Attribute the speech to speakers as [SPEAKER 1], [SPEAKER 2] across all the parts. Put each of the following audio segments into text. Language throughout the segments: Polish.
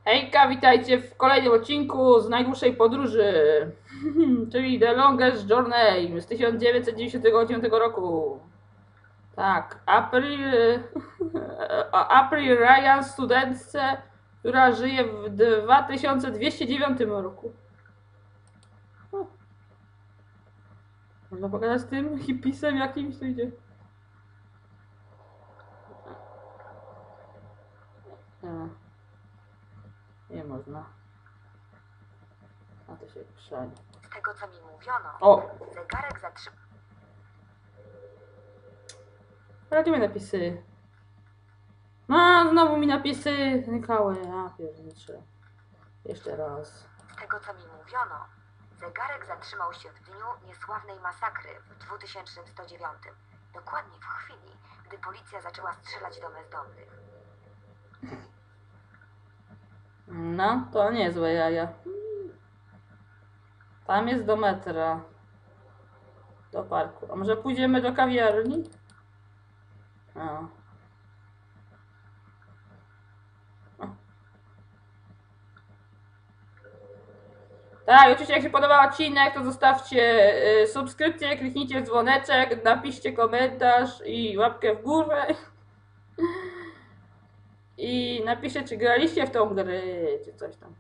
[SPEAKER 1] Hejka, witajcie w kolejnym odcinku z najdłuższej podróży, czyli The Longest Journey z 1999 roku. Tak, April Ryan, studentce, która żyje w 2209 roku. Można pogadać z tym hipisem jakimś tu idzie. Nie można. A to się krzani.
[SPEAKER 2] Z tego co mi mówiono,
[SPEAKER 1] O!
[SPEAKER 2] zegarek zatrzymał.
[SPEAKER 1] Radimy napisy. No, znowu mi napisy znikały. A, piernicze. Jeszcze raz.
[SPEAKER 2] Z tego co mi mówiono, zegarek zatrzymał się w dniu niesławnej masakry w 2109. Dokładnie w chwili, gdy policja zaczęła strzelać do bezdomnych.
[SPEAKER 1] No, to niezłe jaja. Tam jest do metra. Do parku. A może pójdziemy do kawiarni? O. Tak, oczywiście jak się podobał odcinek, to zostawcie subskrypcję, kliknijcie w dzwoneczek, napiszcie komentarz i łapkę w górę. I napiszcie, czy graliście w tą grę, czy coś tam.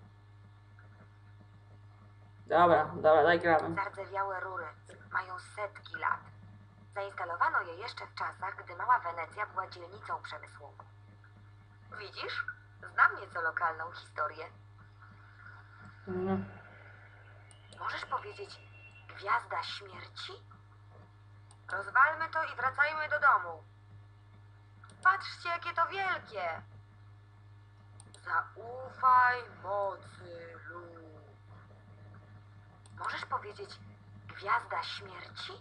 [SPEAKER 1] Dobra, daj gramy.
[SPEAKER 2] Zardzewiałe rury mają setki lat. Zainstalowano je jeszcze w czasach, gdy mała Wenecja była dzielnicą przemysłową. Widzisz? Znam nieco lokalną historię.
[SPEAKER 1] No.
[SPEAKER 2] Możesz powiedzieć Gwiazda Śmierci? Rozwalmy to i wracajmy do domu. Patrzcie, jakie to wielkie! Zaufaj mocy lub. Możesz powiedzieć Gwiazda Śmierci?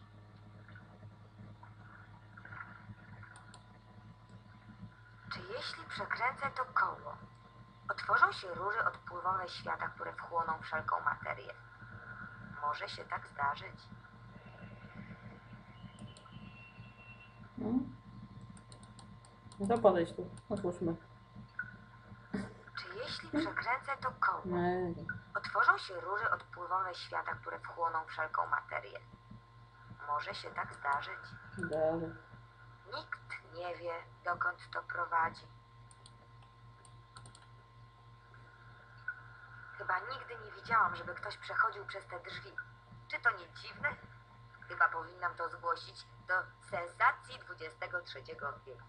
[SPEAKER 2] Czy jeśli przekręcę to koło, otworzą się rury odpływowe świata, które wchłoną wszelką materię? Może się tak zdarzyć.
[SPEAKER 1] No to podejdź tu, otwórzmy.
[SPEAKER 2] Czy jeśli przekręcę to koło, otworzą się rury odpływowe świata, które wchłoną wszelką materię? Może się tak zdarzyć.
[SPEAKER 1] Dobra.
[SPEAKER 2] Nikt nie wie, dokąd to prowadzi. Chyba nigdy nie widziałam, żeby ktoś przechodził przez te drzwi. Czy to nie dziwne? Chyba powinnam to zgłosić do sensacji XXIII wieku.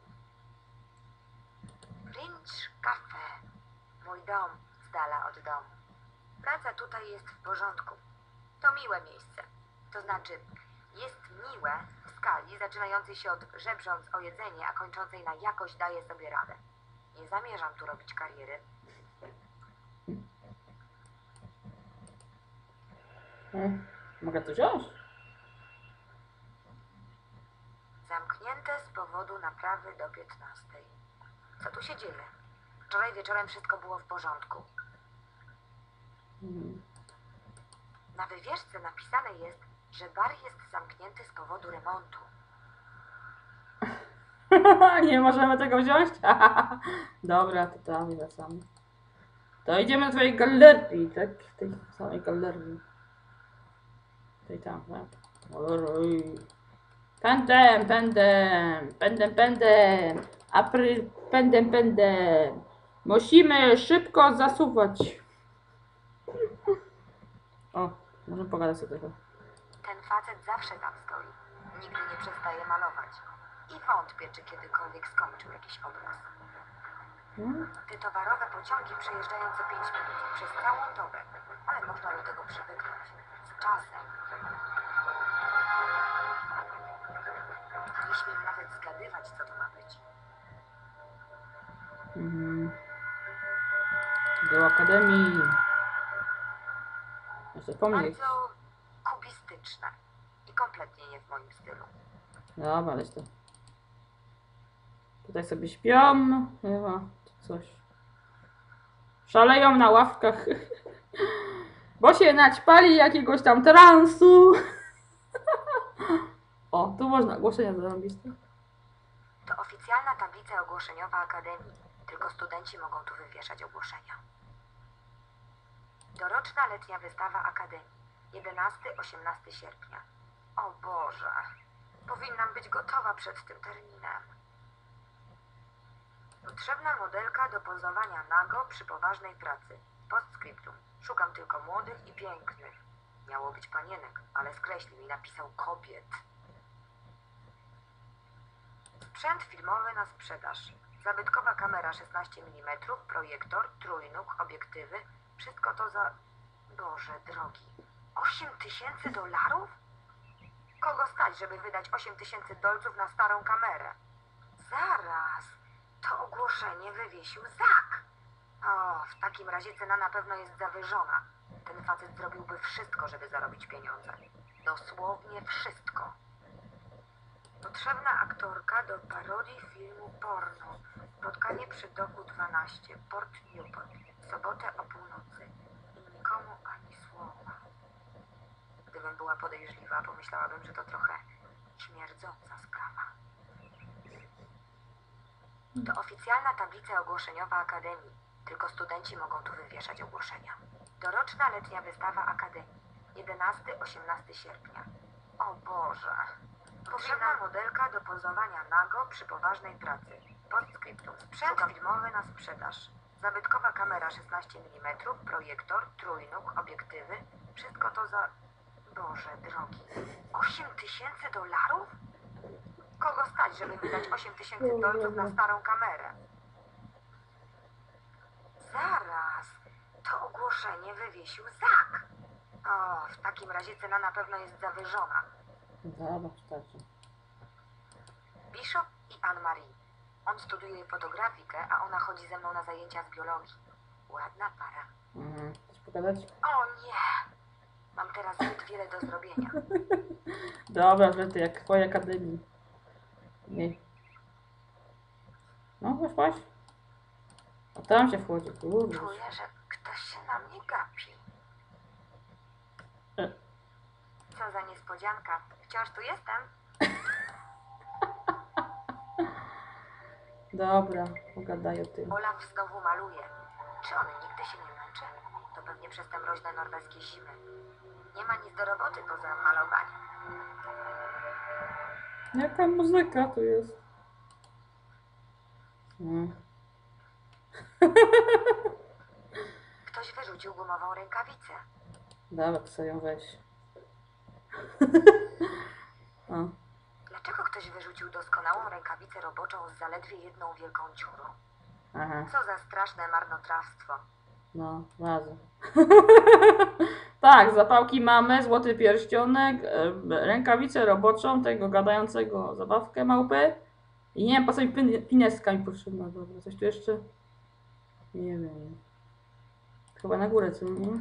[SPEAKER 2] Fringe Cafe. Mój dom z dala od domu. Praca tutaj jest w porządku. To miłe miejsce. To znaczy, jest miłe w skali zaczynającej się od żebrząc o jedzenie, a kończącej na jakoś daje sobie radę. Nie zamierzam tu robić kariery.
[SPEAKER 1] Mogę to wziąć?
[SPEAKER 2] Zamknięte z powodu naprawy do 15. Co tu się dzieje? Wczoraj wieczorem wszystko było w porządku. Na wywieszce napisane jest, że bar jest zamknięty z powodu remontu.
[SPEAKER 1] Nie możemy tego wziąć? Dobra, to tam wracamy. To idziemy do twojej galerii, tak? Tej samej galerii. Tej tam, tak? Oj. Pędem. April, pędem. Musimy szybko zasuwać. O, możemy pogadać sobie tego.
[SPEAKER 2] Ten facet zawsze tam stoi. Nigdy nie przestaje malować. I wątpię, czy kiedykolwiek skończył jakiś obraz. Te towarowe pociągi przejeżdżają co 5 minut przez całą dobę, ale można do tego przywyknąć. Z czasem. Nie śmiem nawet zgadywać, co to ma być.
[SPEAKER 1] Do akademii. Jeszcze pomnik.
[SPEAKER 2] Bardzo kubistyczne i kompletnie nie w moim stylu.
[SPEAKER 1] Dobra, weź to. Tutaj sobie śpią. Chyba coś. Szaleją na ławkach. Bo się naćpali jakiegoś tam transu. O, tu można ogłoszenia zrobić.
[SPEAKER 2] To oficjalna tablica ogłoszeniowa Akademii. Tylko studenci mogą tu wywieszać ogłoszenia. Doroczna letnia wystawa Akademii. 11-18 sierpnia. O Boże, powinnam być gotowa przed tym terminem. Potrzebna modelka do pozowania nago przy poważnej pracy. Postscriptum. Szukam tylko młodych i pięknych. Miało być panienek, ale skreślił i napisał kobiet. Sprzęt filmowy na sprzedaż. Zabytkowa kamera 16 mm, projektor, trójnóg, obiektywy. Wszystko to za... Boże drogi. $8,000? Kogo stać, żeby wydać $8,000 na starą kamerę? Zaraz. To ogłoszenie wywiesił Zak. O, w takim razie cena na pewno jest zawyżona. Ten facet zrobiłby wszystko, żeby zarobić pieniądze. Dosłownie wszystko. Potrzebna aktorka do parodii filmu porno. Spotkanie przy doku 12, Port Newport. W sobotę o północy. I nikomu ani słowa. Gdybym była podejrzliwa, pomyślałabym, że to trochę śmierdząca sprawa. To oficjalna tablica ogłoszeniowa Akademii. Tylko studenci mogą tu wywieszać ogłoszenia. Doroczna letnia wystawa Akademii. 11-18 sierpnia. O Boże. Potrzebna modelka do pozowania nago przy poważnej pracy. Postscriptum. Sprzęt filmowy na sprzedaż. Zabytkowa kamera 16 mm, projektor, trójnóg, obiektywy. Wszystko to za... Boże drogi. $8,000? Kogo stać, żeby wydać $8,000 na starą kamerę? Zaraz. To ogłoszenie wywiesił Zak. O, w takim razie cena na pewno jest zawyżona.
[SPEAKER 1] Zobacz, tak.
[SPEAKER 2] Bishop i Anne-Marie. On studiuje fotografikę, a ona chodzi ze mną na zajęcia z biologii. Ładna para.
[SPEAKER 1] Chcesz pokazać?
[SPEAKER 2] O nie! Mam teraz zbyt wiele do zrobienia.
[SPEAKER 1] Dobra, że ty jak w twojej akademii. Nie. No, weszłaś? A tam się wchodzi, kurde.
[SPEAKER 2] Czuję, że ktoś się na mnie gapi. Co za niespodzianka. Wciąż tu jestem.
[SPEAKER 1] Dobra, pogadaj o tym.
[SPEAKER 2] Olaf znowu maluje. Czy on nigdy się nie męczy? To pewnie przez te mroźne norweskie zimy. Nie ma nic do roboty poza malowaniem.
[SPEAKER 1] Jaka muzyka tu jest?
[SPEAKER 2] Ktoś wyrzucił gumową rękawicę.
[SPEAKER 1] Dobra, to sobie ją weź. O.
[SPEAKER 2] Dlaczego ktoś wyrzucił doskonałą rękawicę roboczą z zaledwie jedną wielką dziurą?
[SPEAKER 1] Aha,
[SPEAKER 2] Co za straszne marnotrawstwo.
[SPEAKER 1] no, bardzo. Tak, zapałki mamy, złoty pierścionek, rękawicę roboczą, tego gadającego zabawkę małpy. I nie wiem, po co mi pineska mi potrzebna, dobra, coś tu jeszcze? Nie wiem. Chyba na górę, co nie?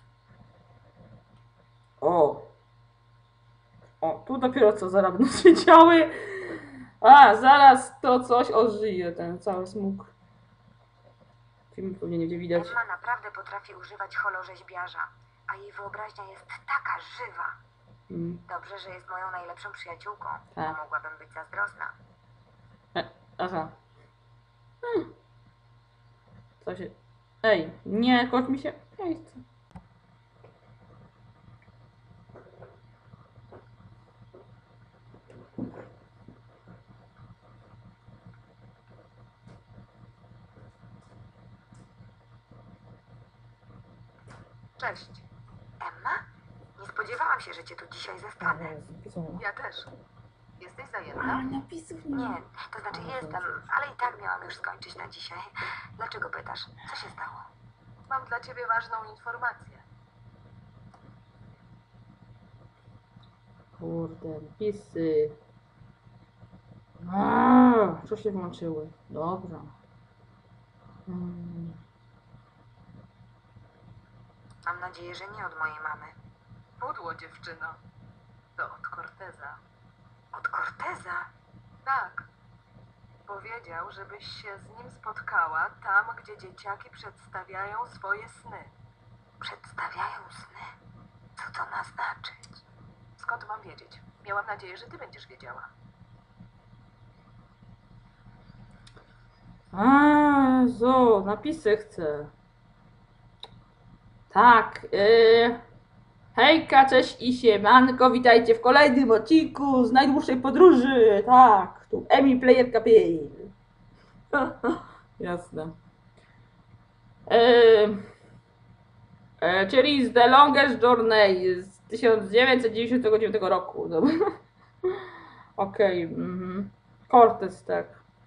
[SPEAKER 1] O! O, tu dopiero co zaraz będą się działy. A, zaraz to coś ożyje, ten cały smug. Film pewnie nie będzie widać.
[SPEAKER 2] Emma naprawdę potrafi używać holorzeźbiarza, a jej wyobraźnia jest taka żywa. Dobrze, że jest moją najlepszą przyjaciółką, bo
[SPEAKER 1] Tak.
[SPEAKER 2] mogłabym być zazdrosna.
[SPEAKER 1] Aha. Co się... Ej, nie, kot mi się... Ej, co?
[SPEAKER 2] Cześć. Emma? Nie spodziewałam się, że cię tu dzisiaj zastanę.
[SPEAKER 3] Ja też. Jesteś zajęta?
[SPEAKER 1] Napisów
[SPEAKER 2] Nie, to znaczy jestem, ale i tak miałam już skończyć na dzisiaj. Dlaczego pytasz? Co się stało?
[SPEAKER 3] Mam dla ciebie ważną informację.
[SPEAKER 1] Kurde, napisy. Co się włączyły? Dobra.
[SPEAKER 2] Mam nadzieję, że nie od mojej mamy.
[SPEAKER 3] Pudło, dziewczyno. To od Corteza.
[SPEAKER 2] Od Corteza?
[SPEAKER 3] Tak. Powiedział, żebyś się z nim spotkała tam, gdzie dzieciaki przedstawiają swoje sny.
[SPEAKER 2] Przedstawiają sny? Co to ma znaczyć?
[SPEAKER 3] Skąd mam wiedzieć? Miałam nadzieję, że ty będziesz wiedziała.
[SPEAKER 1] Napisy chcę. Tak, hejka, cześć i siemanko, witajcie w kolejnym odcinku z najdłuższej podróży, tak, tu Emi Playerka Pale. Jasne. Czyli z The Longest Journey z 1999 roku. Dobra. Okej. Cortez, tak.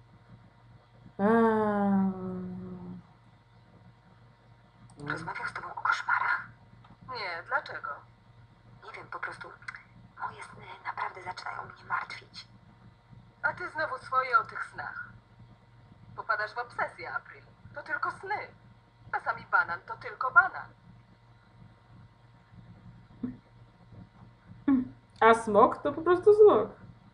[SPEAKER 2] Rozmawiał z tobą o koszmarach?
[SPEAKER 3] Nie, dlaczego?
[SPEAKER 2] Nie wiem, po prostu moje sny naprawdę zaczynają mnie martwić.
[SPEAKER 3] A ty znowu swoje o tych snach. Popadasz w obsesję, April. To tylko sny. Czasami banan to tylko banan.
[SPEAKER 1] A smok to po prostu smok.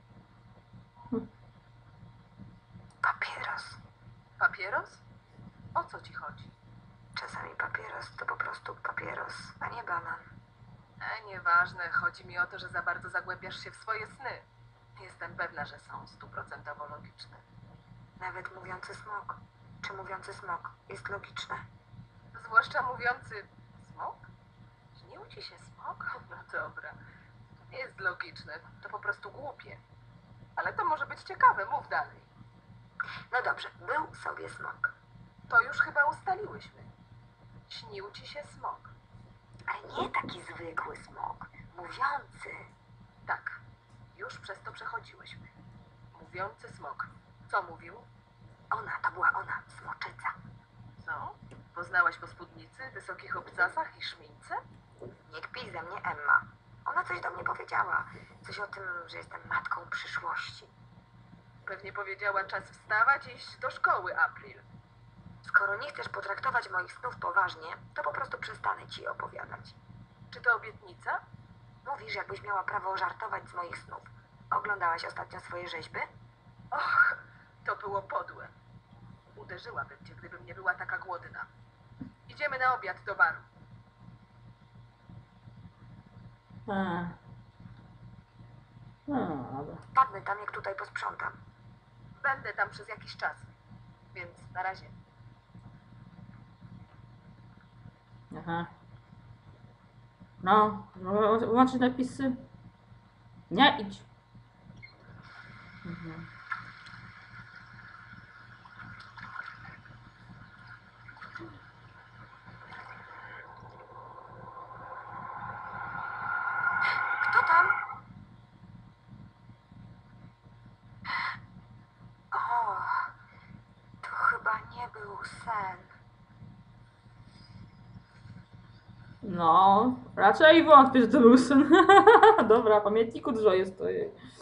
[SPEAKER 2] Papieros.
[SPEAKER 3] Papieros? O co ci chodzi?
[SPEAKER 2] Czasami papieros to po prostu papieros, a nie banan.
[SPEAKER 3] Nieważne. Chodzi mi o to, że za bardzo zagłębiasz się w swoje sny. Jestem pewna, że są 100% logiczne.
[SPEAKER 2] Nawet mówiący smok, czy mówiący smok jest logiczne.
[SPEAKER 3] Zwłaszcza mówiący smok? Śnił ci się smok? No dobra. To nie jest logiczne. To po prostu głupie. Ale to może być ciekawe. Mów dalej.
[SPEAKER 2] No dobrze, był sobie smok.
[SPEAKER 3] To już chyba ustaliłyśmy. Śnił ci się smok.
[SPEAKER 2] Ale nie taki zwykły smok, mówiący.
[SPEAKER 3] Tak, już przez to przechodziłyśmy. Mówiący smok. Co mówił?
[SPEAKER 2] Ona, to była ona, smoczyca.
[SPEAKER 3] Co? Poznałaś po spódnicy, wysokich obcasach i szmince?
[SPEAKER 2] Nie kpij ze mnie, Emma. Ona coś do mnie powiedziała. Coś o tym, że jestem matką przyszłości.
[SPEAKER 3] Pewnie powiedziała czas wstawać i iść do szkoły, April.
[SPEAKER 2] Skoro nie chcesz potraktować moich snów poważnie, to po prostu przestanę ci je opowiadać.
[SPEAKER 3] Czy to obietnica?
[SPEAKER 2] Mówisz, jakbyś miała prawo żartować z moich snów. Oglądałaś ostatnio swoje rzeźby?
[SPEAKER 3] Och, to było podłe. Uderzyłabym cię, gdybym nie była taka głodna. Idziemy na obiad do baru.
[SPEAKER 1] Dobra.
[SPEAKER 2] Padnę tam, jak tutaj posprzątam.
[SPEAKER 3] Będę tam przez jakiś czas. Więc na razie.
[SPEAKER 1] Aha. No, włączyć napisy. Nie, idź.
[SPEAKER 2] Kto tam? O, to chyba nie był sen.
[SPEAKER 1] No, raczej wątpię, że to był sen. Dobra, pamiętniku dużo jest to.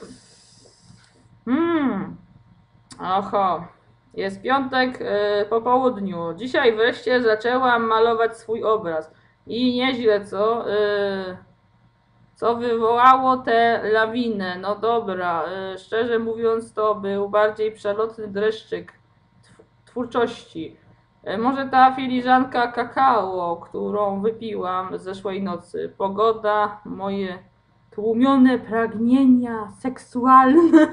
[SPEAKER 1] Oho. Jest piątek po południu. Dzisiaj wreszcie zaczęłam malować swój obraz. I nieźle, co? Co wywołało tę lawinę? No dobra, szczerze mówiąc, to był bardziej przelotny dreszczyk twórczości. Może ta filiżanka kakao, którą wypiłam zeszłej nocy. Pogoda, moje tłumione pragnienia seksualne.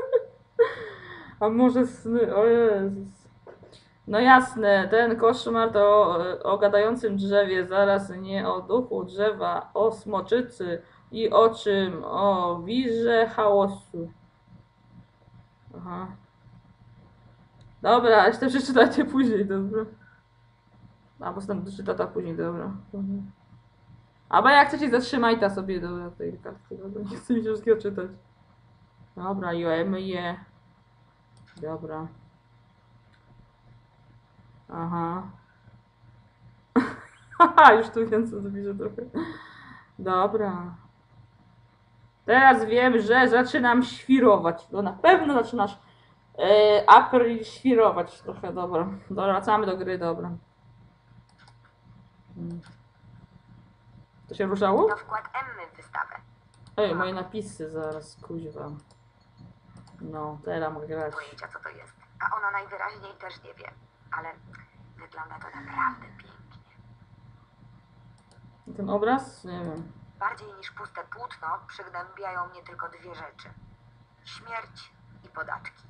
[SPEAKER 1] A może sny, o Jezus. No jasne, ten koszmar to o gadającym drzewie, zaraz nie o duchu drzewa, o smoczycy i o czym? O wirze chaosu. Aha. Dobra, jeszcze przeczytacie później, dobra. A bo tam doczyta ta później, dobra. Albo jak chcecie, zatrzymaj ta sobie, dobra, tej kartki, dobra, nie chcę mi się wszystkiego czytać. Dobra, je. Dobra. Aha. Haha, już tu więcej zapiszę trochę. Dobra. Teraz wiem, że zaczynam świrować. To na pewno zaczynasz April świrować trochę, dobra. Dobra, wracamy do gry, dobra. To się ruszało?
[SPEAKER 2] To wkład Emmy w wystawę.
[SPEAKER 1] Ej, moje napisy zaraz, kuźwa. No, teraz mogę grać.
[SPEAKER 2] Pojęcia, co to jest. A ona najwyraźniej też nie wie. Ale wygląda to naprawdę pięknie.
[SPEAKER 1] Ten obraz? Nie wiem.
[SPEAKER 2] Bardziej niż puste płótno przygnębiają mnie tylko dwie rzeczy. Śmierć i podatki.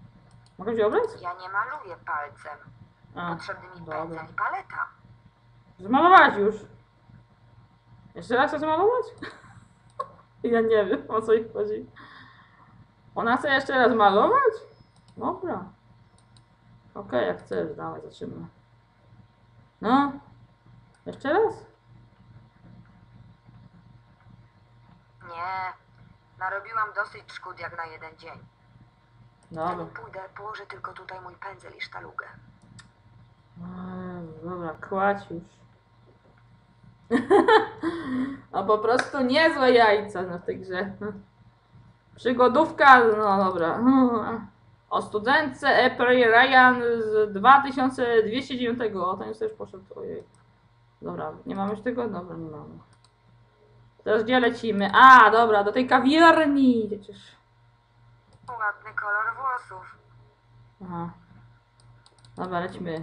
[SPEAKER 1] Mogę wziąć obraz?
[SPEAKER 2] Ja nie maluję palcem.
[SPEAKER 1] A,
[SPEAKER 2] Potrzebny mi
[SPEAKER 1] dobra.
[SPEAKER 2] pędzel i paleta.
[SPEAKER 1] Zmalować już. Jeszcze raz chcesz malować? Ja nie wiem, o co ich chodzi. Ona chce jeszcze raz malować? Dobra. Okej, jak chcesz, dawaj, zaczynamy. No. Jeszcze raz?
[SPEAKER 2] Nie, narobiłam dosyć szkód jak na jeden dzień.
[SPEAKER 1] Dobra.
[SPEAKER 2] Zanim pójdę, położę tylko tutaj mój pędzel i sztalugę.
[SPEAKER 1] Dobra, kładź już. No po prostu niezłe jajca na tej grze. Przygodówka, no dobra. O studentce April Ryan z 2209. O, ten już też poszedł. Ojej. Dobra, nie mamy już tego? Dobra, nie mamy. Teraz gdzie lecimy? A, dobra, do tej kawiarni. Przecież.
[SPEAKER 2] Ładny kolor włosów.
[SPEAKER 1] Aha. Dobra, lecimy.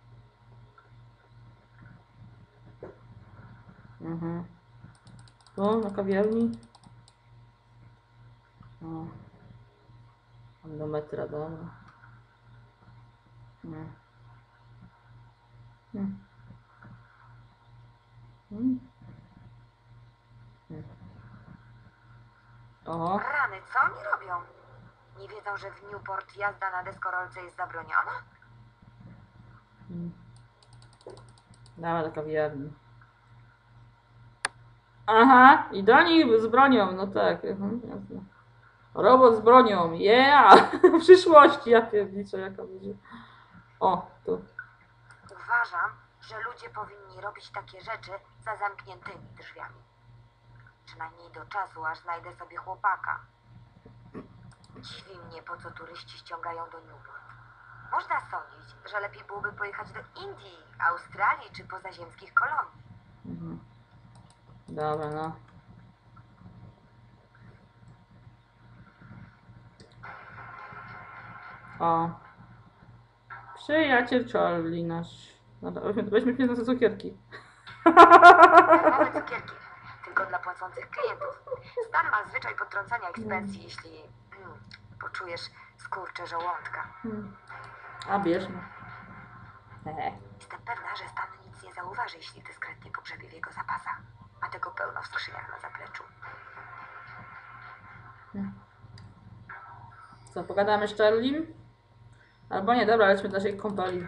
[SPEAKER 1] Mhm. Tu, na kawiarni. O. Tam do metra, dobra. Nie. O.
[SPEAKER 2] Rany, co oni robią? Nie wiedzą, że w Newport jazda na deskorolce jest zabroniona?
[SPEAKER 1] Dawaj do kawiarni. Aha, i do nich z bronią, no tak. Jasne. Robot z bronią, yeah! W przyszłości, ja pierniczę, jaka będzie. O, tu.
[SPEAKER 2] Uważam, że ludzie powinni robić takie rzeczy za zamkniętymi drzwiami. Przynajmniej do czasu, aż znajdę sobie chłopaka. Dziwi mnie, po co turyści ściągają do Newport. Można sądzić, że lepiej byłoby pojechać do Indii, Australii czy pozaziemskich kolonii.
[SPEAKER 1] Mhm. Dobra, no. O. Przyjaciel Charlie nasz. Dobra, weźmy się na cukierki.
[SPEAKER 2] Mamy cukierki, tylko dla płacących klientów. Stan ma zwyczaj potrącania ich z pensji, jeśli poczujesz skurcze żołądka.
[SPEAKER 1] A bierzmy.
[SPEAKER 2] Jestem pewna, że Stan nic nie zauważy, jeśli dyskretnie pogrzebie w jego zapasach. Ma tego pełno w skrzyniach na zapleczu.
[SPEAKER 1] Co, pogadamy z Charliem? Albo nie, dobra, lećmy do naszej kąpeli.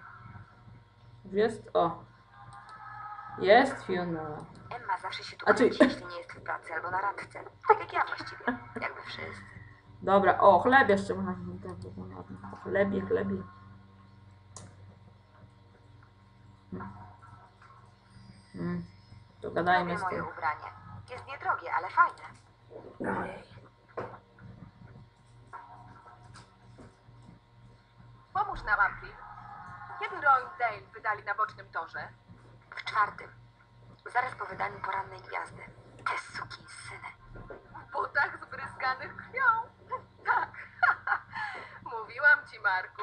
[SPEAKER 1] Jest? O. Jest Fiona.
[SPEAKER 2] Emma zawsze się tu
[SPEAKER 1] A czy-
[SPEAKER 2] kręci, jeśli nie jest w pracy albo na randce. Tak jak ja właściwie. Jakby wszyscy.
[SPEAKER 1] Dobra, o, chleb jeszcze można. Chlebie. Dogadajmy
[SPEAKER 2] Lubię
[SPEAKER 1] z
[SPEAKER 2] moje
[SPEAKER 1] tym.
[SPEAKER 2] ubranie. Jest niedrogie, ale fajne.
[SPEAKER 3] Pomóż nam, April. Kiedy Roy i Dale wydali na bocznym torze?
[SPEAKER 2] W czwartym. Zaraz po wydaniu porannej gwiazdy. Te sukinsyny.
[SPEAKER 3] W butach zbryzganych krwią. Tak. Mówiłam ci, Marku.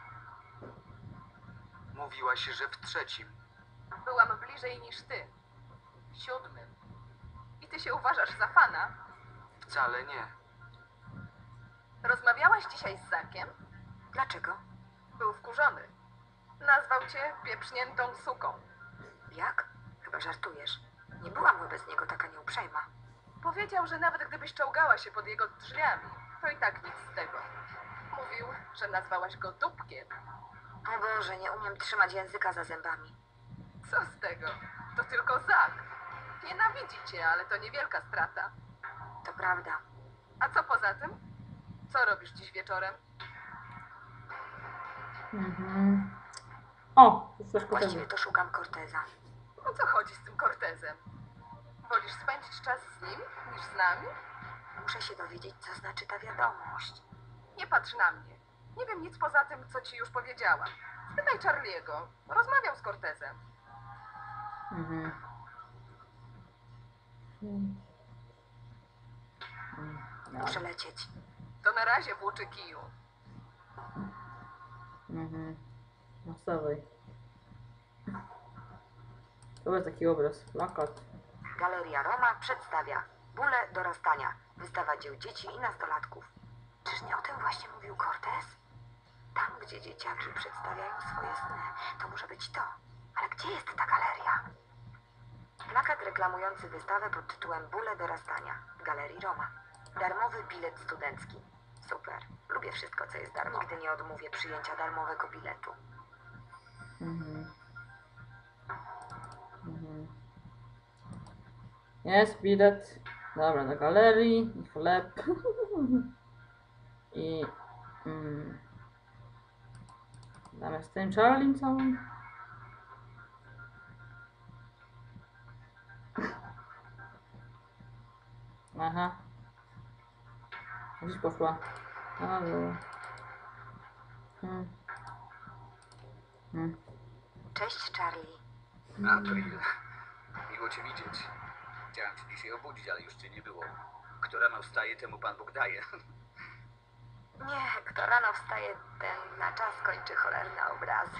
[SPEAKER 4] Mówiłaś, że w trzecim.
[SPEAKER 3] Byłam bliżej niż ty. W siódmym. I ty się uważasz za fana?
[SPEAKER 4] Wcale nie.
[SPEAKER 3] Rozmawiałaś dzisiaj z Zakiem?
[SPEAKER 2] Dlaczego?
[SPEAKER 3] Był wkurzony. Nazwał cię pieprzniętą suką.
[SPEAKER 2] Jak? Chyba żartujesz. Nie byłam wobec niego taka nieuprzejma.
[SPEAKER 3] Powiedział, że nawet gdybyś czołgała się pod jego drzwiami, to i tak nic z tego. Mówił, że nazwałaś go dupkiem.
[SPEAKER 2] O Boże, nie umiem trzymać języka za zębami.
[SPEAKER 3] Co z tego? To tylko Zak. Nienawidzi cię, ale to niewielka strata.
[SPEAKER 2] To prawda.
[SPEAKER 3] A co poza tym? Co robisz dziś wieczorem?
[SPEAKER 1] O, już też
[SPEAKER 2] Właściwie
[SPEAKER 1] potem.
[SPEAKER 2] to szukam Corteza.
[SPEAKER 3] O co chodzi z tym Cortezem? Wolisz spędzić czas z nim niż z nami?
[SPEAKER 2] Muszę się dowiedzieć, co znaczy ta wiadomość.
[SPEAKER 3] Nie patrz na mnie. Nie wiem nic poza tym, co ci już powiedziałam. Spytaj Charliego. Rozmawiał z Cortezem.
[SPEAKER 2] Muszę lecieć.
[SPEAKER 3] To na razie włóczy kiju.
[SPEAKER 1] No wstawaj. To jest taki obraz. Plakat.
[SPEAKER 2] Galeria Roma przedstawia Bóle dorastania. Wystawa dzieł dzieci i nastolatków. Czyż nie o tym właśnie mówił Cortez? Tam, gdzie dzieciaki przedstawiają swoje sny, to może być to. Ale Gdzie jest ta galeria? Plakat reklamujący wystawę pod tytułem Bóle dorastania w Galerii Roma. Darmowy bilet studencki. Super. Lubię wszystko, co jest darmowe. Nigdy nie odmówię przyjęcia darmowego biletu.
[SPEAKER 1] Mhm. Mhm. Jest bilet. Dobra, do galerii. I chleb. I... Damy z tym Charlie całą. Aha. Gdzieś poszła. A, dobra. Hmm.
[SPEAKER 2] Cześć, Charlie.
[SPEAKER 5] April, miło cię widzieć. Chciałem cię dzisiaj obudzić, ale już cię nie było. Kto rano wstaje, temu Pan Bóg daje.
[SPEAKER 2] Nie, kto rano wstaje, ten na czas kończy cholerne obrazy.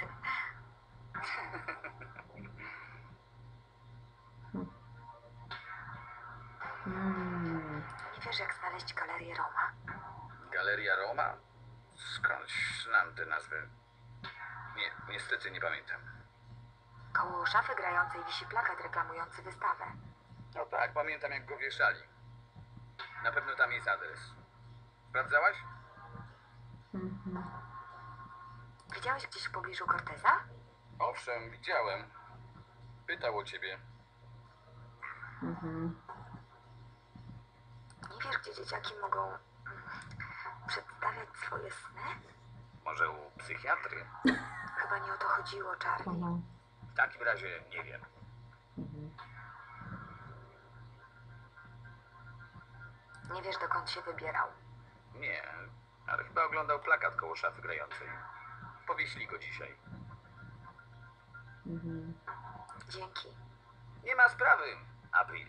[SPEAKER 2] Nie wiesz, jak znaleźć Galerię Roma?
[SPEAKER 5] Galeria Roma? Skądś znam tę nazwę. Nie, niestety nie pamiętam.
[SPEAKER 2] Koło szafy grającej wisi plakat reklamujący wystawę.
[SPEAKER 5] No tak, pamiętam jak go wieszali. Na pewno tam jest adres. Sprawdzałaś?
[SPEAKER 2] Widziałeś gdzieś w pobliżu Corteza?
[SPEAKER 5] Owszem, widziałem. Pytał o ciebie.
[SPEAKER 2] Nie wiesz, gdzie dzieciaki mogą przedstawiać swoje sny?
[SPEAKER 5] Może u psychiatry?
[SPEAKER 2] Chyba nie o to chodziło, Charlie.
[SPEAKER 5] W takim razie nie wiem.
[SPEAKER 2] Nie wiesz, dokąd się wybierał.
[SPEAKER 5] Nie, ale chyba oglądał plakat koło szafy grającej. Powieśli go dzisiaj.
[SPEAKER 2] Dzięki.
[SPEAKER 5] Nie ma sprawy, April.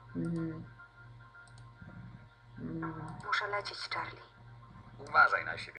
[SPEAKER 2] Muszę lecieć, Charlie.
[SPEAKER 5] Uważaj na siebie.